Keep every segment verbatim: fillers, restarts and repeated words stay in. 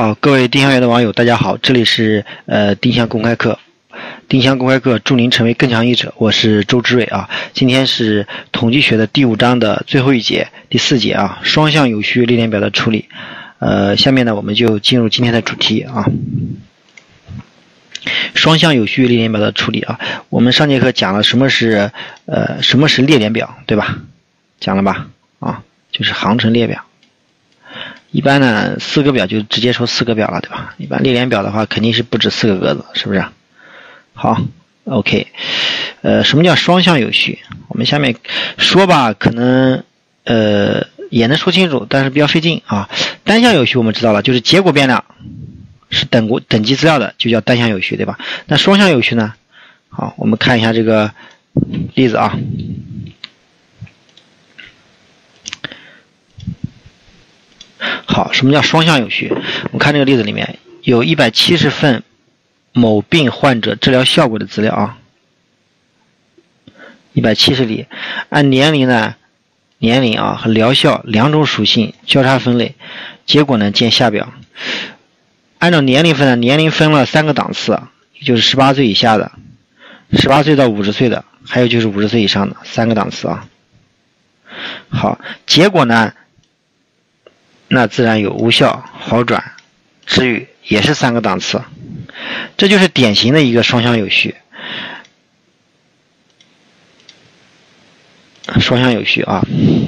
好，各位丁香园的网友，大家好，这里是呃丁香公开课，丁香公开课助您成为更强译者，我是周之瑞啊。今天是统计学的第五章的最后一节，第四节啊，双向有序列联表的处理。呃，下面呢我们就进入今天的主题啊，双向有序列联表的处理啊。我们上节课讲了什么是呃什么是列联表，对吧？讲了吧？啊，就是航程列表。一般呢，四个表就直接说四个表了，对吧？一般列联表的话，肯定是不止四个格子，是不是？好 ，OK， 呃，什么叫双向有序？我们下面说吧，可能呃也能说清楚，但是比较费劲啊。单向有序我们知道了，就是结果变量是等过等级资料的，就叫单向有序，对吧？那双向有序呢？好，我们看一下这个例子啊。好，什么叫双向有序？我们看这个例子里面有一百七十份某病患者治疗效果的资料啊，一百七十例，按年龄呢，年龄啊和疗效两种属性交叉分类，结果呢见下表。按照年龄分呢，年龄分了三个档次，也就是十八岁以下的，十八岁到五十岁的，还有就是五十岁以上的三个档次啊。好，结果呢？那自然有无效、好转、治愈，也是三个档次，这就是典型的一个双向有序。双向有序啊，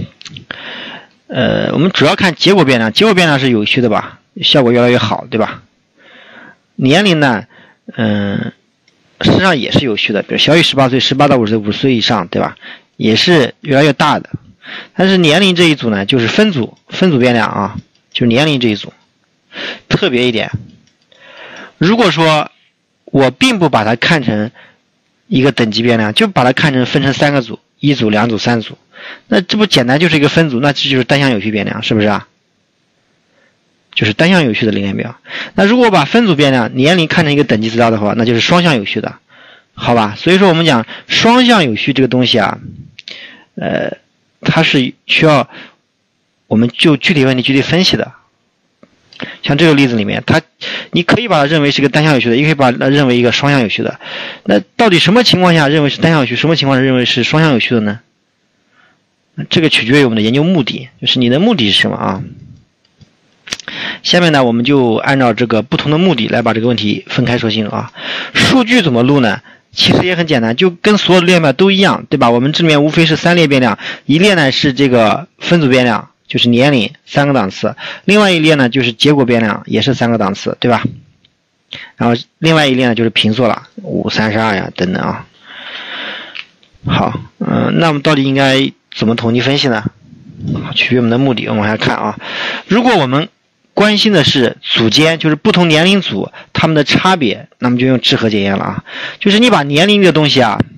呃，我们主要看结果变量，结果变量是有序的吧，效果越来越好，对吧？年龄呢，嗯、呃，实际上也是有序的，比如小于十八岁、十八到五十岁、五十岁以上，对吧？也是越来越大的。但是年龄这一组呢，就是分组分组变量啊，就是年龄这一组。特别一点，如果说我并不把它看成一个等级变量，就把它看成分成三个组，一组、两组、三组，那这不简单就是一个分组，那这就是单向有序变量，是不是啊？就是单向有序的列联表。那如果我把分组变量年龄看成一个等级资料的话，那就是双向有序的，好吧？所以说我们讲双向有序这个东西啊，呃。它是需要我们就具体问题具体分析的。像这个例子里面，它你可以把它认为是一个单向有序的，也可以把它认为一个双向有序的。那到底什么情况下认为是单向有序，什么情况下认为是双向有序的呢？这个取决于我们的研究目的，就是你的目的是什么啊？下面呢，我们就按照这个不同的目的来把这个问题分开说清楚啊。数据怎么录呢？其实也很简单，就跟所有的列表都一样，对吧？我们这里面无非是三列变量，一列呢是这个分组变量，就是年龄三个档次，另外一列呢就是结果变量，也是三个档次，对吧？然后另外一列呢就是平缩了，五、三十二呀等等啊。好，嗯、呃，那我们到底应该怎么统计分析呢？取决于我们的目的，我们往下看啊。如果我们关心的是组间，就是不同年龄组它们的差别，那么就用质和检验了啊。就是你把年龄这个东西啊，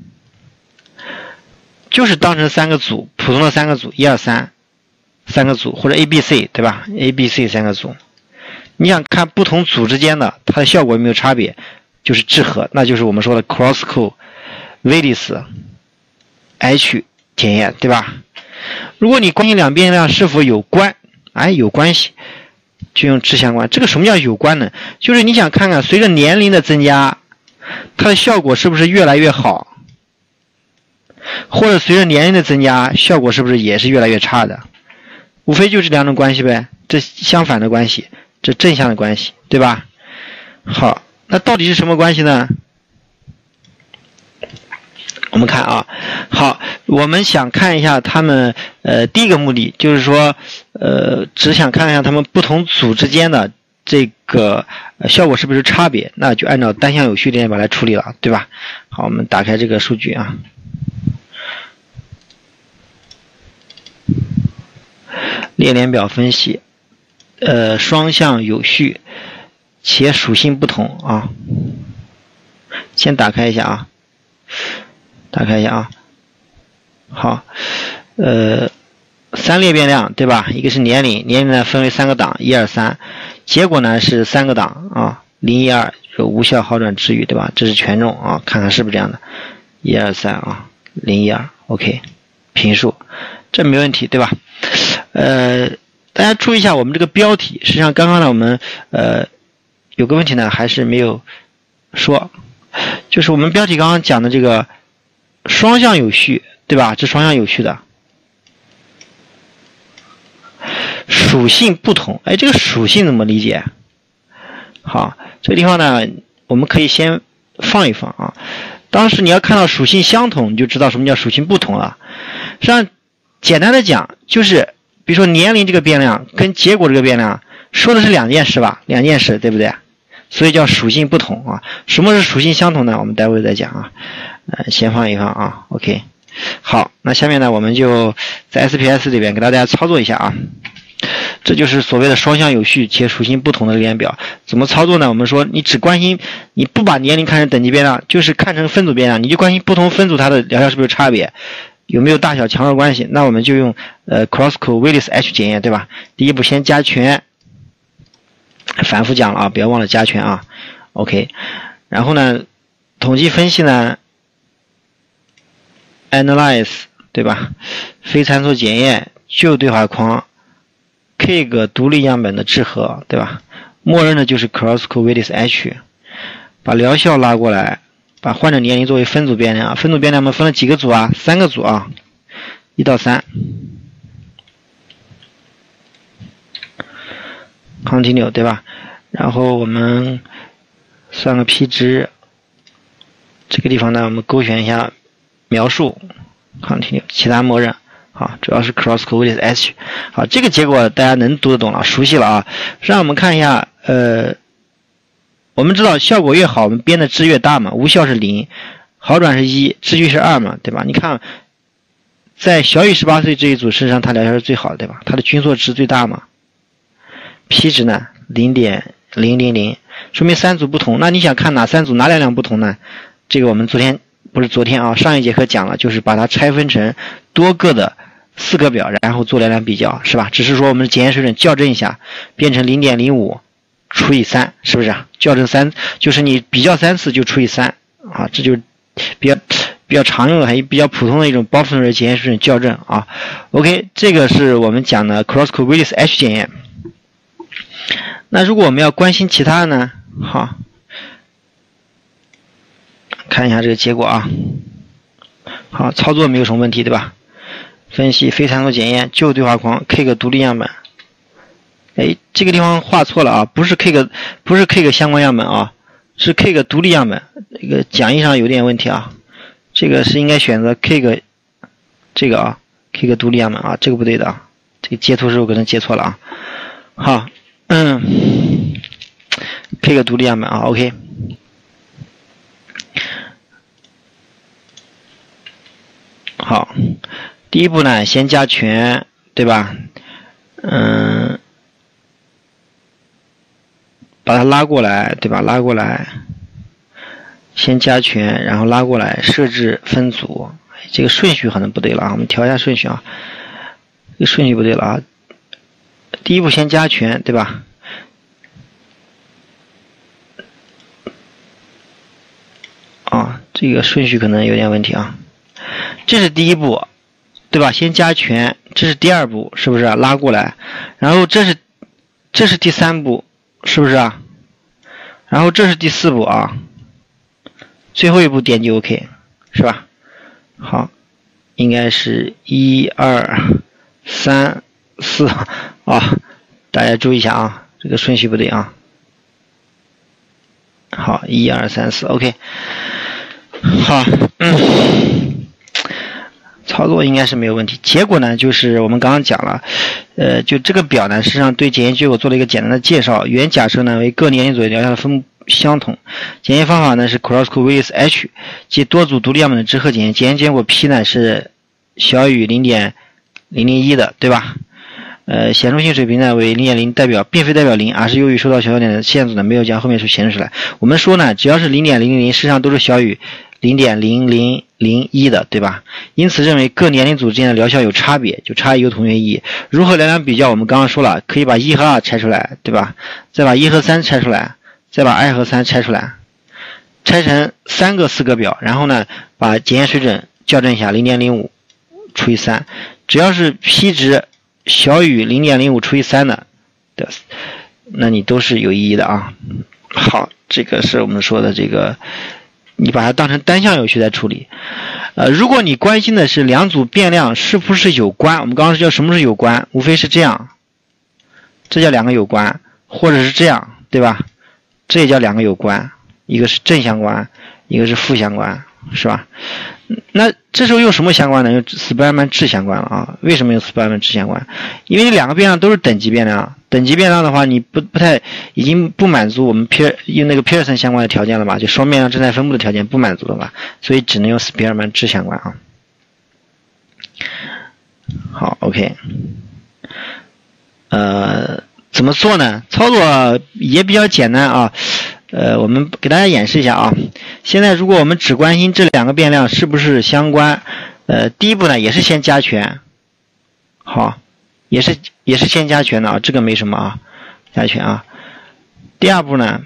就是当成三个组，普通的三个组，一二三，三个组，或者 A B C 对吧 ？A B C 三个组，你想看不同组之间的它的效果有没有差别，就是质和，那就是我们说的 Cross-Code、Willis H 检验，对吧？如果你关心两变量是否有关，哎，有关系。就用质相关，这个什么叫有关呢？就是你想看看随着年龄的增加，它的效果是不是越来越好，或者随着年龄的增加，效果是不是也是越来越差的？无非就这两种关系呗，这相反的关系，这正向的关系，对吧？好，那到底是什么关系呢？我们看啊，好，我们想看一下他们呃第一个目的就是说呃只想看一下他们不同组之间的这个、呃、效果是不是差别，那就按照单向有序列联表来处理了，对吧？好，我们打开这个数据啊，列联表分析，呃双向有序且属性不同啊，先打开一下啊。打开一下啊，好，呃，三列变量对吧？一个是年龄，年龄呢分为三个档，一二三，结果呢是三个档啊，零一二有无效、好转、治愈，对吧？这是权重啊，看看是不是这样的，一二三啊，零一二 ，OK， 平数，这没问题对吧？呃， 大家注意一下我们这个标题，实际上刚刚呢我们呃有个问题呢还是没有说，就是我们标题刚刚讲的这个双向有序，对吧？这双向有序的属性不同，哎，这个属性怎么理解？好，这个地方呢我们可以先放一放啊。当时你要看到属性相同，你就知道什么叫属性不同了。实际上简单的讲就是比如说年龄这个变量跟结果这个变量说的是两件事吧，两件事，对不对？所以叫属性不同啊。什么是属性相同呢？我们待会再讲啊。呃，先放一放啊。OK， 好，那下面呢，我们就在 S P S 里边给大家操作一下啊。这就是所谓的双向有序且属性不同的列表。怎么操作呢？我们说你只关心，你不把年龄看成等级变量，就是看成分组变量，你就关心不同分组它的疗效是不是有差别，有没有大小强弱关系。那我们就用呃 Crossco-Willis H 检验，对吧？第一步先加权，反复讲了啊，不要忘了加权啊。OK， 然后呢，统计分析呢 ，Analyze， 对吧？非参数检验旧对话框 K 个独立样本的制和，对吧？默认的就是 Crossco-Willis H， 把疗效拉过来，把患者年龄作为分组变量，分组变量我们分了几个组啊？三个组啊，一到三。Continue， 对吧？然后我们算个 P 值，这个地方呢，我们勾选一下描述 ，Continue， 其他默认。好，主要是 Crossco-Willis H。好，这个结果大家能读得懂了，熟悉了啊。让我们看一下，呃，我们知道效果越好，我们编的值越大嘛，无效是零，好转是一，值距是二嘛，对吧？你看，在小于十八岁这一组身上，它疗效是最好的，对吧？它的均缩值最大嘛。P 值呢 零点零零零， 说明三组不同。那你想看哪三组哪两两不同呢？这个我们昨天不是昨天啊，上一节课讲了，就是把它拆分成多个的四个表，然后做两两比较，是吧？只是说我们的检验水准校正一下，变成 零点零五 除以三，是不是啊？校正三就是你比较三次就除以三啊，这就比较比较常用的还比较普通的一种包分类检验水准校正啊。OK， 这个是我们讲的 Crossco-Willis H 检验。那如果我们要关心其他的呢？好，看一下这个结果啊。好，操作没有什么问题，对吧？分析非参数检验旧对话框 K 个独立样本。哎，这个地方画错了啊，不是 K 个不是 K 个相关样本啊，是 K 个独立样本。这个讲义上有点问题啊，这个是应该选择 K 个这个啊 K 个独立样本啊，这个不对的啊，这个截图时候可能截错了啊。好。嗯 ，K 个独立样本啊 ，OK。好，第一步呢，先加权，对吧？嗯，把它拉过来，对吧？拉过来，先加权，然后拉过来，设置分组。这个顺序可能不对了啊，我们调一下顺序啊。这个顺序不对了啊。第一步先加权，对吧？啊，这个顺序可能有点问题啊。这是第一步，对吧？先加权，这是第二步，是不是啊？拉过来，然后这是这是第三步，是不是啊？然后这是第四步啊。最后一步点击 OK， 是吧？好，应该是一二三四啊，大家注意一下啊，这个顺序不对啊。好，一二三四 ，OK。好，嗯，操作应该是没有问题。结果呢，就是我们刚刚讲了，呃，就这个表呢，实际上对检验结果做了一个简单的介绍。原假设呢为各年龄组疗效的分布相同，检验方法呢是 Crossco-Willis H， 即多组独立样本的值和检验，检验结果 P 呢是小于 零点零零一 的，对吧？呃，显著性水平呢为 零点零， 代表并非代表零，而是由于受到小数点的限制呢，没有将后面数显示出来。我们说呢，只要是 零点零零零， 实际上都是小于 零点零零零一 的，对吧？因此认为各年龄组之间的疗效有差别，就差异有同学异。如何两两比较？我们刚刚说了，可以把一和二拆出来，对吧？再把一和三拆出来，再把二和三拆出来，拆成三个四个表，然后呢，把检验水准校正一下 零点零五 除以三，只要是 P 值小于零点零五除以三的，对，那你都是有意义的啊。好，这个是我们说的这个，你把它当成单项有序来处理。呃，如果你关心的是两组变量是不是有关，我们刚刚叫什么是有关，无非是这样，这叫两个有关，或者是这样，对吧？这也叫两个有关，一个是正相关，一个是负相关，是吧？那这时候用什么相关呢？用斯派尔曼质相关了啊。为什么用斯派尔曼质相关？因为这两个变量都是等级变量，等级变量的话，你不不太已经不满足我们皮尔用那个皮尔森相关的条件了吧？就双变量正态分布的条件不满足了吧？所以只能用斯派尔曼质相关啊。好 ，OK， 呃，怎么做呢？操作也比较简单啊。呃，我们给大家演示一下啊。现在如果我们只关心这两个变量是不是相关，呃，第一步呢也是先加权，好，也是也是先加权的啊，这个没什么啊，加权啊。第二步呢，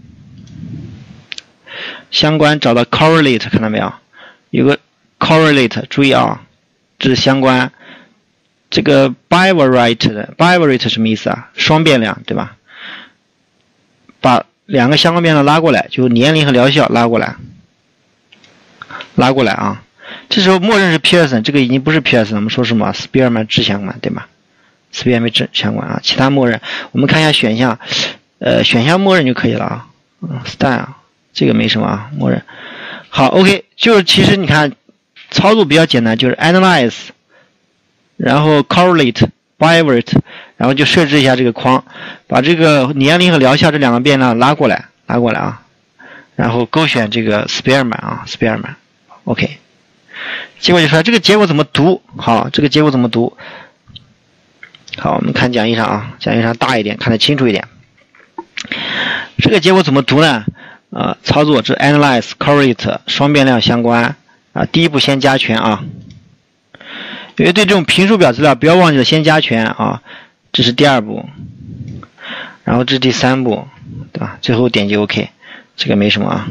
相关找到 correlate， 看到没有？有个 correlate， 注意啊，这是相关。这个 bivariate 的 bivariate 什么意思啊？双变量，对吧？把两个相关变量拉过来，就年龄和疗效拉过来，拉过来啊。这时候默认是皮尔森，这个已经不是皮尔森，我们说什么斯皮尔曼质相关，对吧？斯皮尔曼质相关啊，其他默认，我们看一下选项，呃，选项默认就可以了啊。嗯 ，style 这个没什么啊，默认。好 ，OK， 就是其实你看操作比较简单，就是 analyze， 然后 correlate。bivariate， 然后就设置一下这个框，把这个年龄和疗效这两个变量拉过来，拉过来啊，然后勾选这个斯皮尔曼啊，斯皮尔曼 ，OK， 结果就出来，这个结果怎么读？好，这个结果怎么读？好，我们看讲义上啊，讲义上大一点，看得清楚一点。这个结果怎么读呢？呃，操作这 analyze correlate 双变量相关啊，第一步先加权啊。因为对这种评数表资料，不要忘记了先加权啊，这是第二步，然后这是第三步，对吧？最后点击 OK， 这个没什么啊。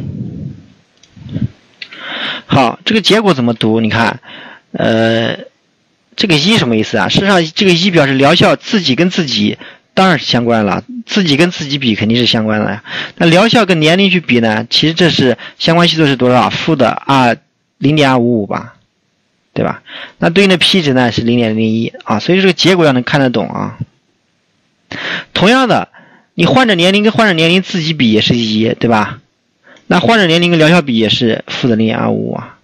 好，这个结果怎么读？你看，呃，这个一什么意思啊？事实上，这个一表示疗效自己跟自己当然是相关了，自己跟自己比肯定是相关的呀。那疗效跟年龄去比呢？其实这是相关系数是多少？负的二零点二五五吧。对吧？那对应的 p 值呢是 零点零一 啊，所以这个结果要能看得懂啊。同样的，你患者年龄跟患者年龄自己比也是一，对吧？那患者年龄跟疗效比也是负的 零点二五五 啊。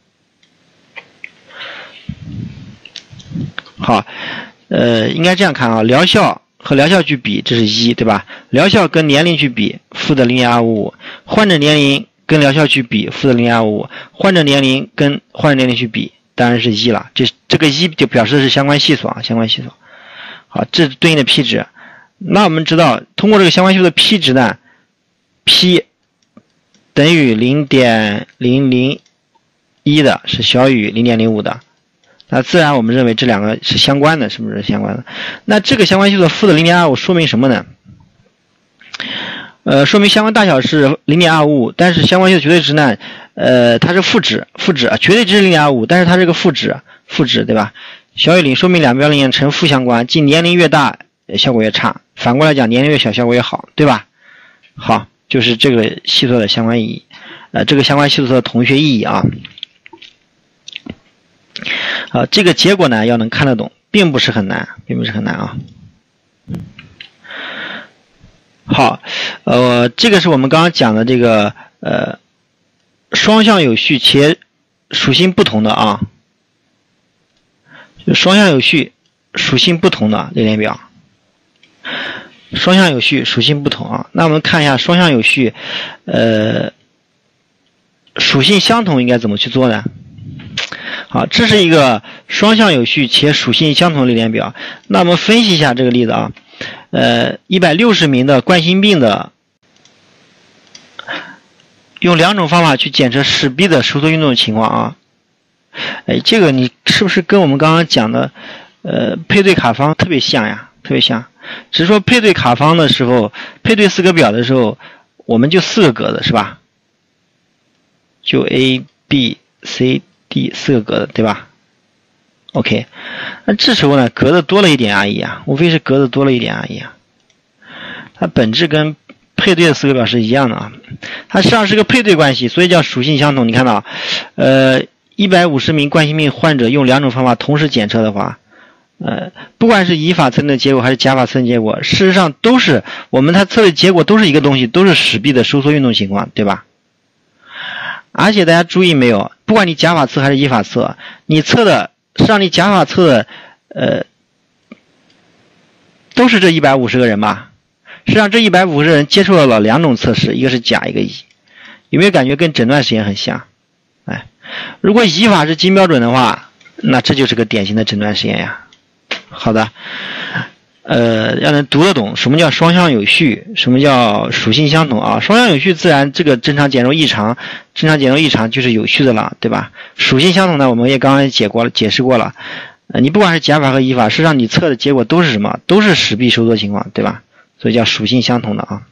好，呃，应该这样看啊，疗效和疗效去比，这是一，对吧？疗效跟年龄去比，负的 零点二五五， 患者年龄跟疗效去比，负的 零点二五五， 患者年龄跟患者年龄去比。当然是一了，这这个一就表示的是相关系数啊，相关系数。好，这是对应的 p 值。那我们知道，通过这个相关系数的 p 值呢 ，p 等于 零点零零一 的是小于 零点零五 的，那自然我们认为这两个是相关的，是不是相关的？那这个相关系数的负的 零点二五 说明什么呢？呃，说明相关大小是 零点二五五， 但是相关系数绝对值呢，呃，它是负值，负值啊，绝对值是 零点二五， 但是它是个负值，负值，对吧？小于零，说明两标零呈负相关，即年龄越大，效果越差；反过来讲，年龄越小，效果越好，对吧？好，就是这个系数的相关意义，呃，这个相关系数的同学意义啊。啊，这个结果呢要能看得懂，并不是很难，并不是很难啊。好，呃，这个是我们刚刚讲的这个呃双向有序且属性不同的啊，就双向有序属性不同的列联表，双向有序属性不同啊。那我们看一下双向有序，呃，属性相同应该怎么去做呢？好，这是一个双向有序且属性相同的列联表。那我们分析一下这个例子啊。呃，一百六十名的冠心病的，用两种方法去检测室壁的收缩运动的情况啊。哎，这个你是不是跟我们刚刚讲的，呃，配对卡方特别像呀？特别像，只是说配对卡方的时候，配对四个表的时候，我们就四个格子是吧？就 A、B、C、D 四个格子，对吧？ OK， 那这时候呢，格子多了一点而已啊，无非是格子多了一点而已啊。它本质跟配对的四个表是一样的啊，它实际上是个配对关系，所以叫属性相同。你看到，呃，一百五十名冠心病患者用两种方法同时检测的话，呃，不管是以法测定的结果还是甲法测定结果，事实上都是我们它测的结果都是一个东西，都是室壁的收缩运动情况，对吧？而且大家注意没有，不管你甲法测还是乙法测，你测的实际上你甲法测的，呃，都是这一百五十个人吧？实际上这一百五十人接受了两种测试，一个是甲，一个乙，有没有感觉跟诊断实验很像？哎，如果乙法是金标准的话，那这就是个典型的诊断实验呀。好的，呃，让人读得懂什么叫双向有序，什么叫属性相同啊？双向有序自然这个正常减弱异常，正常减弱异常就是有序的了，对吧？属性相同呢，我们也刚刚解过了，解释过了。呃，你不管是甲法和乙法，实际上你测的结果都是什么？都是室壁收缩情况，对吧？所以叫属性相同的啊。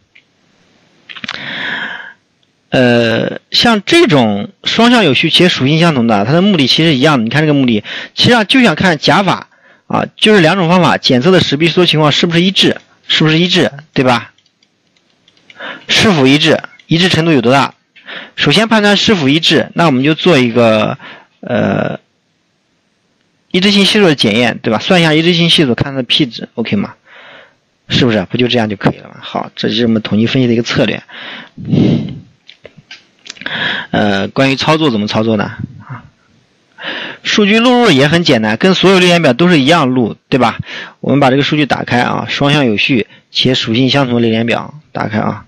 呃，像这种双向有序且属性相同的，它的目的其实一样的。你看这个目的，其实上就想看甲法啊，就是两种方法检测的室壁收缩情况是不是一致，是不是一致，对吧？是否一致，一致程度有多大？首先判断是否一致，那我们就做一个呃一致性系数的检验，对吧？算一下一致性系数，看它的 P 值 ，OK 吗？是不是？不就这样就可以了吗？好，这就是我们统计分析的一个策略。呃，关于操作怎么操作呢？啊，数据录入也很简单，跟所有列联表都是一样录，对吧？我们把这个数据打开啊，双向有序且属性相同的列联表打开啊。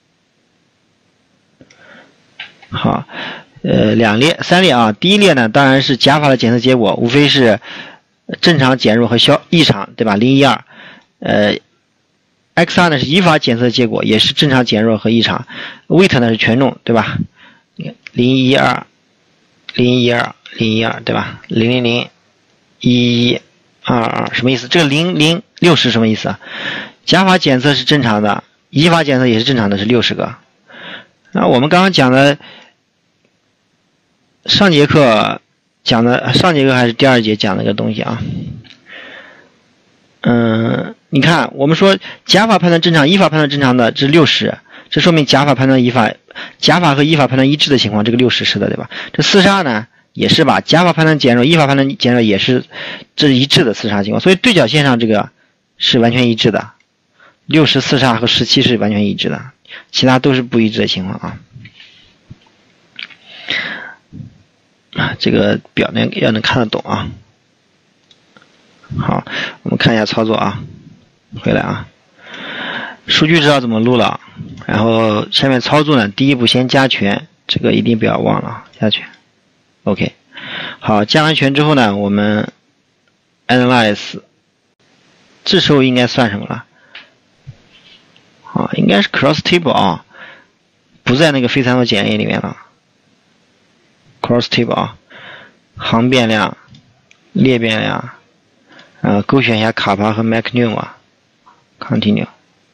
好，呃，两列、三列啊。第一列呢，当然是甲法的检测结果，无非是正常、减弱和消异常，对吧？零一二，呃。X 二 呢是乙法检测结果，也是正常减弱和异常。weight 呢是权重，对吧？零一二、零一二、零一二，对吧？零零零、一一二二，什么意思？这个零零六十什么意思啊？甲法检测是正常的，乙法检测也是正常的，是六十个。那我们刚刚讲的上节课讲的上节课还是第二节讲的一个东西啊。嗯，你看，我们说甲法判断正常，乙法判断正常的，这是六十，这说明甲法判断乙法，甲法和乙法判断一致的情况，这个六十是的，对吧？这四十二呢，也是吧？甲法判断减弱，乙法判断减弱也是，这是一致的四十二情况，所以对角线上这个是完全一致的，六十、四十二和十七是完全一致的，其他都是不一致的情况啊。啊，这个表呢要能看得懂啊。好，我们看一下操作啊，回来啊，数据知道怎么录了，然后下面操作呢，第一步先加权，这个一定不要忘了加权 ，OK， 好，加完权之后呢，我们 analyze， 这时候应该算什么了？啊，应该是 cross table 啊，不在那个非参数检验里面了 ，cross table 啊，行变量、列变量。呃，勾选一下卡帕和 MacNew 啊 ，Continue，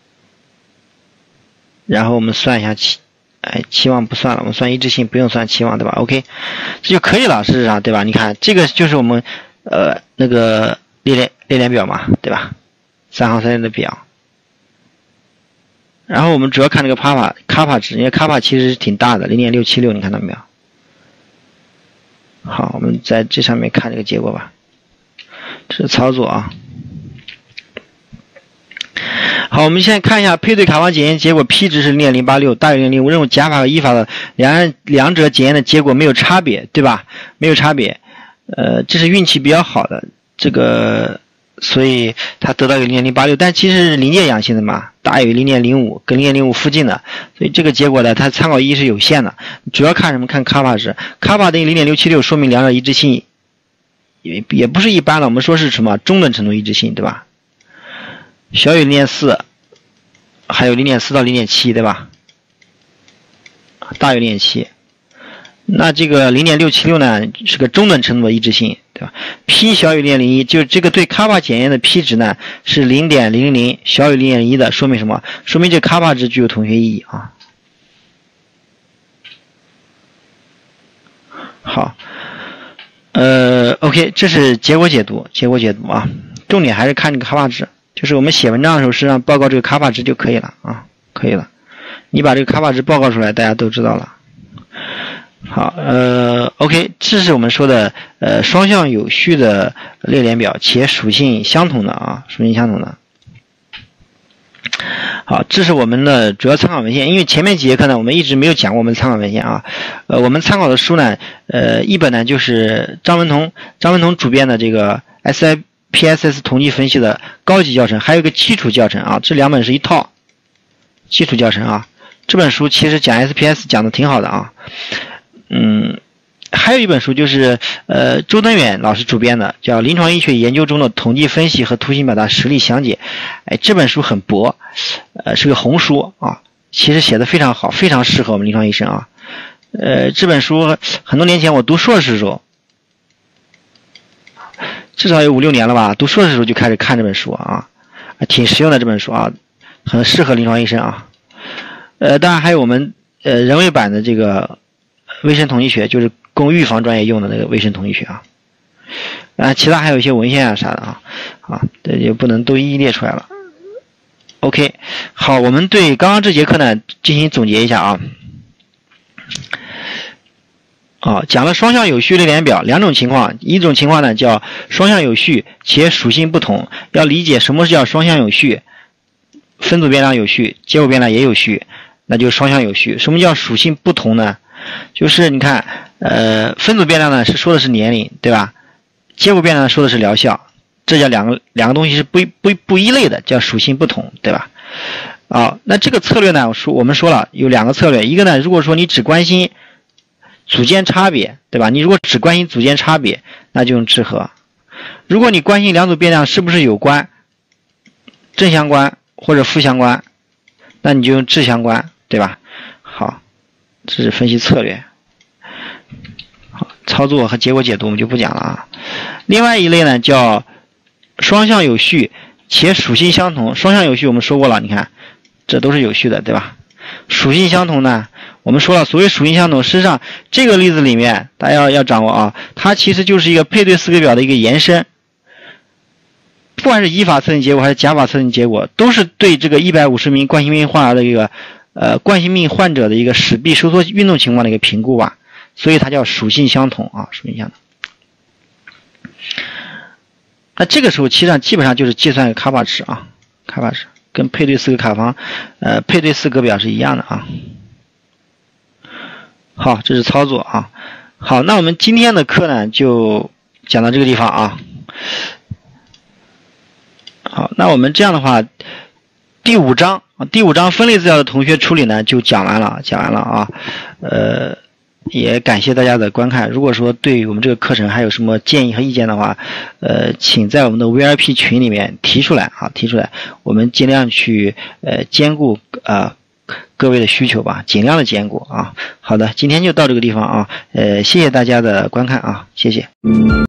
然后我们算一下期，哎，期望不算了，我们算一致性，不用算期望，对吧 ？OK， 这就可以了，事实上，对吧？你看，这个就是我们呃那个列联列联表嘛，对吧？三行三列的表。然后我们主要看这个卡帕卡帕值，因为卡帕其实是挺大的， 零点六七六， 你看到没有？好，我们在这上面看这个结果吧。这是操作啊。好，我们现在看一下配对卡方检验结果 P 值是 零点零八六， 大于 零点零五， 认为甲法和乙法的两两者检验的结果没有差别，对吧？没有差别，呃，这是运气比较好的，这个所以它得到有 零点零八六， 但其实是临界阳性的嘛，大于 零点零五， 跟 零点零五 附近的，所以这个结果呢，它参考意义是有限的，主要看什么？看卡帕值，卡帕等于 零点六七六， 说明两者一致性也也不是一般了，我们说是什么中等程度一致性，对吧？小于 零点四， 还有 零点四 到 零点七， 对吧？大于 零点七， 那这个 零点六七六 呢是个中等程度的一致性，对吧？ P 小于 零点零一， 就这个对卡帕检验的 P 值呢是 零点零零， 小于 零点一 的，说明什么？说明这卡帕值具有同学意义啊。好。 呃 ，OK， 这是结果解读，结果解读啊，重点还是看这个卡法值，就是我们写文章的时候，实际上报告这个卡法值就可以了啊，可以了。你把这个卡法值报告出来，大家都知道了。好，呃 ，OK， 这是我们说的呃双向有序的列联表，且属性相同的啊，属性相同的。好，这是我们的主要参考文献。因为前面几节课呢，我们一直没有讲过我们参考文献啊。呃，我们参考的书呢，呃，一本呢就是张文同张文同主编的这个 S I P S S 统计分析的高级教程，还有一个基础教程啊，这两本是一套基础教程啊。这本书其实讲 S P S 讲的挺好的啊。嗯，还有一本书就是呃周登远老师主编的，叫《临床医学研究中的统计分析和图形表达实例详解》。哎，这本书很薄，呃，是个红书啊，其实写的非常好，非常适合我们临床医生啊。呃，这本书很多年前我读硕士的时候，至少有五六年了吧，读硕士的时候就开始看这本书啊，挺实用的这本书啊，很适合临床医生啊。呃，当然还有我们呃人为版的这个微生统计学，就是供预防专业用的那个微生统计学啊。啊，其他还有一些文献啊啥的啊，啊，这也不能都一一列出来了。OK， 好，我们对刚刚这节课呢进行总结一下啊。啊，讲了双向有序列联表两种情况，一种情况呢叫双向有序且属性不同，要理解什么是叫双向有序，分组变量有序，结果变量也有序，那就是双向有序。什么叫属性不同呢？就是你看，呃，分组变量呢是说的是年龄，对吧？结果变量说的是疗效，这叫两个两个东西是不不不一类的，叫属性不同，对吧？啊，那这个策略呢，我说我们说了有两个策略，一个呢，如果说你只关心组间差别，对吧？你如果只关心组间差别，那就用智合。如果你关心两组变量是不是有关，正相关或者负相关，那你就用正相关，对吧？好，这是分析策略。好，操作和结果解读我们就不讲了啊。另外一类呢叫双向有序且属性相同。双向有序我们说过了，你看这都是有序的，对吧？属性相同呢，我们说了，所谓属性相同，实际上这个例子里面大家要要掌握啊，它其实就是一个配对四个表的一个延伸。不管是依法测定结果还是假法测定结果，都是对这个一百五十名冠心病患儿的一个呃冠心病患者的一个室壁收缩运动情况的一个评估吧，所以它叫属性相同啊，属性相同。那这个时候其实上基本上就是计算卡法值啊，卡法值跟配对四个卡方呃配对四个表是一样的啊。好，这是操作啊。好，那我们今天的课呢就讲到这个地方啊。好，那我们这样的话，第五章啊，第五章分类资料的同学处理呢就讲完了，讲完了啊。呃，也感谢大家的观看。如果说对于我们这个课程还有什么建议和意见的话，呃，请在我们的 V I P 群里面提出来啊，提出来，我们尽量去呃兼顾啊、呃、各位的需求吧，尽量的兼顾啊。好的，今天就到这个地方啊，呃，谢谢大家的观看啊，谢谢。